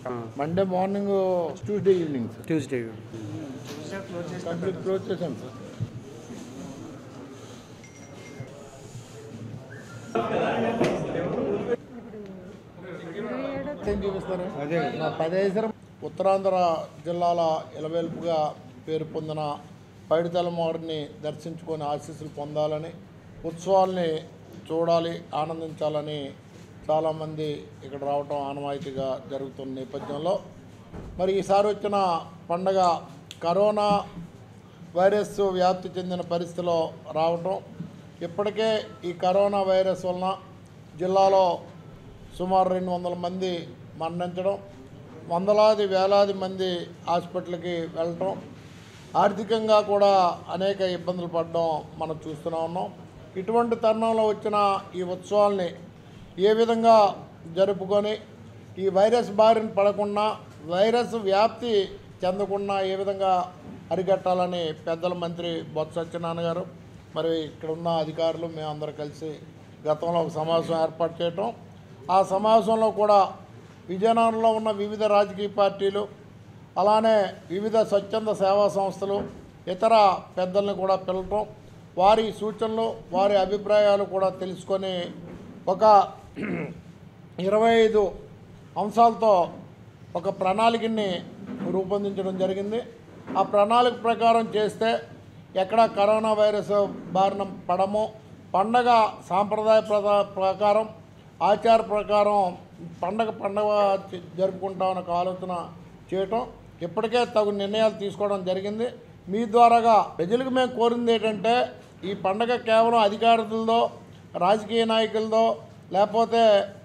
Monday morning, Tuesday evening sir. Tuesday complete close చేశాం సార్. ఏం చూపిస్తారు? 15 ఉత్తరాంధ్ర జిల్లాల ఇలవేల్పుగా పేరు పొందిన పైడితల్లమ్మవారిని దర్శించుకొని ఆశీస్సులు పొందాలని, ఉత్సవాల్ని చూడాలి, ఆనందించాలని చాలామంది ఇక్కడ రావటం ఆనవాయితీగా జరుగుతున్న నేపథ్యంలో మరి ఈసారి వచ్చిన పండగ కరోనా వైరస్ వ్యాప్తి చెందిన పరిస్థితిలో రావటం, ఇప్పటికే ఈ కరోనా వైరస్ వలన జిల్లాలో సుమారు 200 మంది మరణించడం, వందలాది వేలాది మంది హాస్పిటల్కి వెళ్ళటం, ఆర్థికంగా కూడా అనేక ఇబ్బందులు పడడం మనం చూస్తూనే ఉన్నాం. ఇటువంటి తరుణంలో వచ్చిన ఈ ఉత్సవాల్ని ఏ విధంగా జరుపుకొని ఈ వైరస్ బారిన పడకుండా, వైరస్ వ్యాప్తి చెందకుండా ఏ విధంగా అరికట్టాలని పెద్దల మంత్రి బొత్స సత్యనారాయణ గారు మరి ఇక్కడ ఉన్న అధికారులు మేమందరం కలిసి గతంలో ఒక సమావేశం ఏర్పాటు చేయటం, ఆ సమావేశంలో కూడా విజయనగరంలో ఉన్న వివిధ రాజకీయ పార్టీలు, అలానే వివిధ స్వచ్ఛంద సేవా సంస్థలు, ఇతర పెద్దల్ని కూడా పిలవటం, వారి సూచనలు, వారి అభిప్రాయాలు కూడా తెలుసుకొని ఒక 25 అంశాలతో ఒక ప్రణాళికని రూపొందించడం జరిగింది. ఆ ప్రణాళిక ప్రకారం చేస్తే ఎక్కడ కరోనా వైరస్ బారిన పడమో, పండగ సాంప్రదాయ ప్రకారం, ఆచార ప్రకారం పండగ జరుపుకుంటామని ఒక ఆలోచన చేయటం, ఇప్పటికే తగు నిర్ణయాలు తీసుకోవడం జరిగింది. మీ ద్వారాగా ప్రజలకు మేము కోరింది ఏంటంటే, ఈ పండగ కేవలం అధికారులదో, రాజకీయ నాయకులదో, లేకపోతే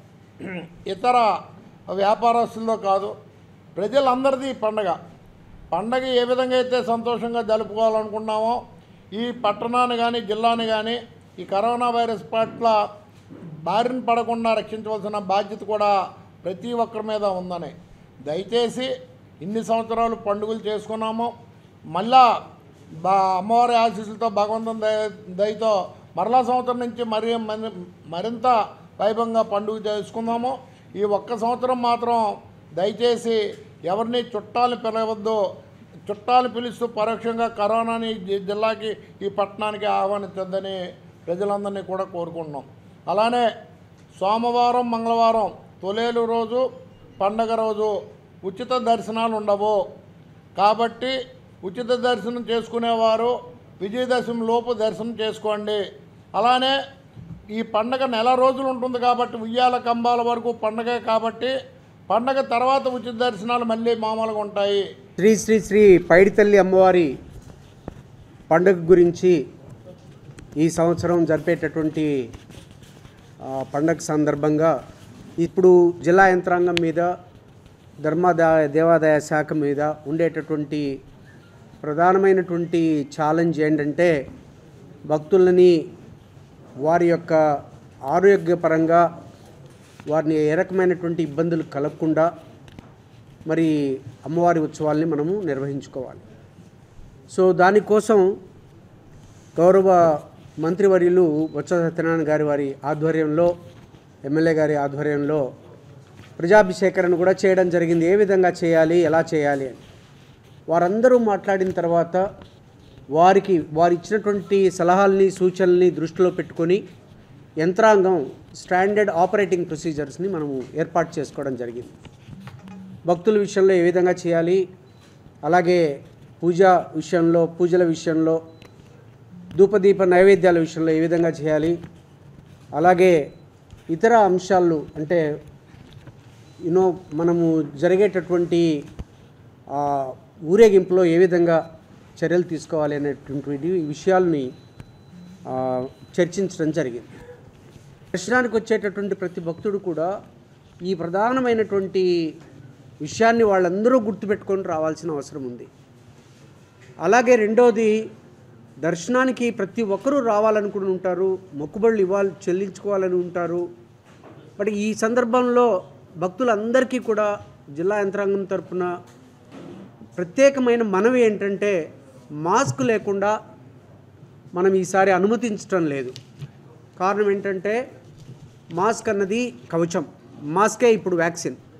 ఇతర వ్యాపారస్తులదో కాదు, ప్రజలందరిది పండగ ఏ విధంగా అయితే సంతోషంగా జరుపుకోవాలనుకున్నామో, ఈ పట్టణాన్ని కానీ జిల్లాని కానీ ఈ కరోనా వైరస్ పట్ల బారిన పడకుండా రక్షించవలసిన బాధ్యత కూడా ప్రతి ఒక్కరి మీద ఉందని, దయచేసి ఇన్ని సంవత్సరాలు పండుగలు చేసుకున్నాము, మళ్ళా అమ్మవారి ఆశీస్సులతో భగవంతుని దయతో మరలా సంవత్సరం నుంచి మరింత వైభవంగా పండుగ చేసుకుందాము. ఈ ఒక్క సంవత్సరం మాత్రం దయచేసి ఎవరిని చుట్టాలు పిలవద్దు, చుట్టాలు పిలుస్తూ పరోక్షంగా కరోనాని జిల్లాకి, ఈ పట్టణానికి ఆహ్వానించొద్దని ప్రజలందరినీ కూడా కోరుకుంటున్నాం. అలానే సోమవారం, మంగళవారం తొలేలు రోజు, పండగ రోజు ఉచిత దర్శనాలు ఉండవు. కాబట్టి ఉచిత దర్శనం చేసుకునేవారు విజయదశమి లోపు దర్శనం చేసుకోండి. అలానే ఈ పండగ నెల రోజులు ఉంటుంది కాబట్టి, ఉయ్యాల కంబాల వరకు పండగే కాబట్టి, పండగ తర్వాత ఉచిత దర్శనాలు మళ్ళీ మామూలుగా ఉంటాయి. శ్రీ శ్రీ శ్రీ పైడితల్లి అమ్మవారి పండుగ గురించి ఈ సంవత్సరం జరిపేటటువంటి పండగ సందర్భంగా ఇప్పుడు జిల్లా యంత్రాంగం మీద, దేవాదాయ శాఖ మీద ఉండేటటువంటి ప్రధానమైనటువంటి ఛాలెంజ్ ఏంటంటే, భక్తులని వారి యొక్క ఆరోగ్యపరంగా వారిని ఏ రకమైనటువంటి ఇబ్బందులు కలగకుండా మరి అమ్మవారి ఉత్సవాల్ని మనము నిర్వహించుకోవాలి. సో దానికోసం గౌరవ మంత్రివర్యులు బొత్స సత్యనారాయణ గారి వారి ఆధ్వర్యంలో, ఎమ్మెల్యే గారి ఆధ్వర్యంలో ప్రజాభిషేకరణ కూడా చేయడం జరిగింది. ఏ విధంగా చేయాలి, ఎలా చేయాలి అని వారందరూ మాట్లాడిన తర్వాత వారు ఇచ్చినటువంటి సలహాలని, సూచనల్ని దృష్టిలో పెట్టుకొని యంత్రాంగం స్టాండర్డ్ ఆపరేటింగ్ ప్రొసీజర్స్ని మనము ఏర్పాటు చేసుకోవడం జరిగింది. భక్తుల విషయంలో ఏ విధంగా చేయాలి, అలాగే పూజల విషయంలో, ధూపదీప నైవేద్యాల విషయంలో ఏ విధంగా చేయాలి, అలాగే ఇతర అంశాలు అంటే మనము జరిగేటటువంటి ఊరేగింపులో ఏ విధంగా చర్యలు తీసుకోవాలి అనేటువంటి విషయాల్ని చర్చించడం జరిగింది. దర్శనానికి వచ్చేటటువంటి ప్రతి భక్తుడు కూడా ఈ ప్రధానమైనటువంటి విషయాన్ని వాళ్ళందరూ గుర్తుపెట్టుకొని రావాల్సిన అవసరం ఉంది. అలాగే రెండోది, దర్శనానికి ప్రతి ఒక్కరూ రావాలనుకుని ఉంటారు, మొక్కుబడులు చెల్లించుకోవాలని ఉంటారు. బట్ ఈ సందర్భంలో భక్తులందరికీ కూడా జిల్లా యంత్రాంగం తరపున ప్రత్యేకమైన మనవి ఏంటంటే, మాస్క్ లేకుండా మనం ఈసారి అనుమతించడం లేదు. కారణం ఏంటంటే, మాస్క్ అన్నది కవచం, మాస్కే ఇప్పుడు వ్యాక్సిన్.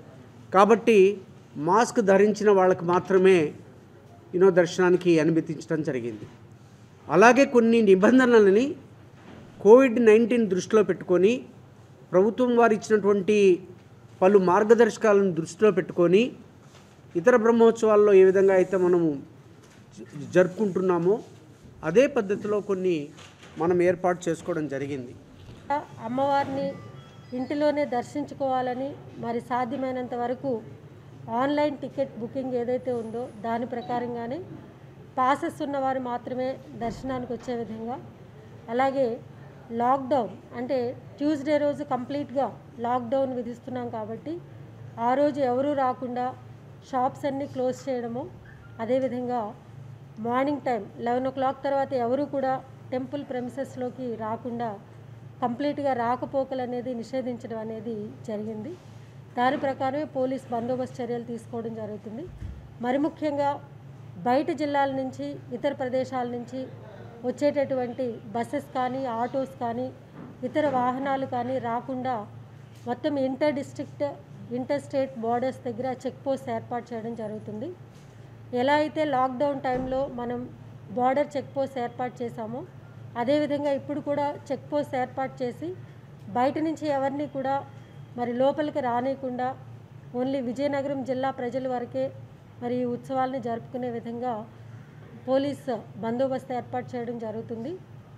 కాబట్టి మాస్క్ ధరించిన వాళ్ళకి మాత్రమే దర్శనానికి అనుమతించడం జరిగింది. అలాగే కొన్ని నిబంధనలని కోవిడ్-19 దృష్టిలో పెట్టుకొని ప్రభుత్వం వారు ఇచ్చినటువంటి పలు మార్గదర్శకాలను దృష్టిలో పెట్టుకొని ఇతర బ్రహ్మోత్సవాల్లో ఏ విధంగా అయితే మనము జరుపుకుంటున్నామో అదే పద్ధతిలో కొన్ని మనం ఏర్పాటు చేసుకోవడం జరిగింది. అమ్మవారిని ఇంటిలోనే దర్శించుకోవాలని మరి సాధ్యమైనంత వరకు ఆన్లైన్ టికెట్ బుకింగ్ ఏదైతే ఉందో దాని ప్రకారంగానే పాసెస్ ఉన్నవారు మాత్రమే దర్శనానికి వచ్చే విధంగా, అలాగే లాక్డౌన్ అంటే ట్యూస్డే రోజు కంప్లీట్గా లాక్డౌన్ విధిస్తున్నాం కాబట్టి ఆ రోజు ఎవరూ రాకుండా షాప్స్ అన్నీ క్లోజ్ చేయడము, అదేవిధంగా మార్నింగ్ టైం 11 o'clock తర్వాత ఎవరు కూడా టెంపుల్ ప్రెమిసెస్లోకి రాకుండా కంప్లీట్గా రాకపోకలు అనేది నిషేధించడం అనేది జరిగింది. దాని ప్రకారమే పోలీస్ బందోబస్తు చర్యలు తీసుకోవడం జరుగుతుంది. మరి ముఖ్యంగా బయట జిల్లాల నుంచి ఇతర ప్రదేశాల నుంచి వచ్చేటటువంటి బస్సెస్ కానీ ఆటోస్ కానీ ఇతర వాహనాలు కానీ రాకుండా మొత్తం inter district inter state borders దగ్గర చెక్ పోస్ట్ ఏర్పాటు చేయడం జరుగుతుంది. ఎలా అయితే లాక్డౌన్ టైంలో మనం బోర్డర్ చెక్ పోస్ట్ ఏర్పాటు చేశామో అదేవిధంగా ఇప్పుడు కూడా చెక్ పోస్ట్ ఏర్పాటు చేసి బయట నుంచి ఎవరిని కూడా మరి లోపలికి రానియకుండా ఓన్లీ విజయనగరం జిల్లా ప్రజల వరకే మరి ఈ ఉత్సవాలని జరుపుకునే విధంగా పోలీస్ బందోబస్తు ఏర్పాటు చేయడం జరుగుతుంది.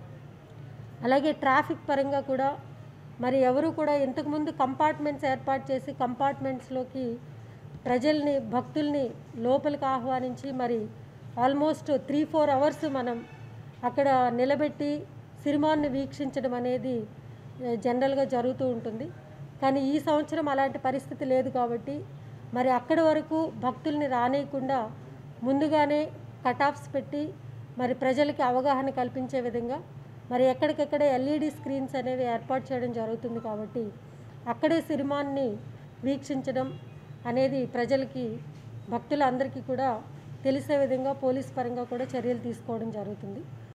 అలాగే ట్రాఫిక్ పరంగా కూడా మరి ఎవరు కూడా ఇంతకుముందు కంపార్ట్మెంట్స్ ఏర్పాటు చేసి కంపార్ట్మెంట్స్లోకి ప్రజల్ని భక్తుల్ని లోపలికి ఆహ్వానించి మరి ఆల్మోస్ట్ 3-4 hours మనం అక్కడ నిలబెట్టి సినిమాని వీక్షించడం అనేది జనరల్గా జరుగుతూ ఉంటుంది. కానీ ఈ సంవత్సరం అలాంటి పరిస్థితి లేదు కాబట్టి మరి అక్కడి వరకు భక్తుల్ని రానియకుండా ముందుగానే కటాఫ్స్ పెట్టి మరి ప్రజలకి అవగాహన కల్పించే విధంగా మరి ఎక్కడికెక్కడ ఎల్ఈడి స్క్రీన్స్ అనేవి ఏర్పాటు చేయడం జరుగుతుంది. కాబట్టి అక్కడే సినిమాని వీక్షించడం అనేది ప్రజలకి భక్తులందరికీ కూడా తెలిసే విధంగా పోలీస్ పరంగా కూడా చర్యలు తీసుకోవడం జరుగుతుంది.